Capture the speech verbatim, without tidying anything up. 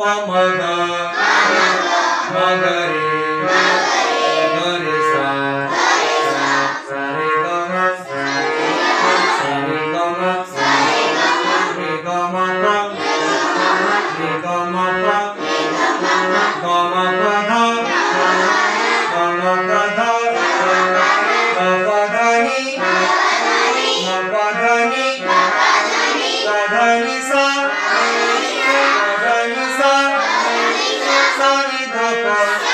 मग मग रे ग रे सा सा रे ग म सा रे ग म रे ग म प रे ग म प ग म प ध ग म प ध ग प ध नि ग प ध नि ग ध नि सा ग ध नि सा सा नि ध प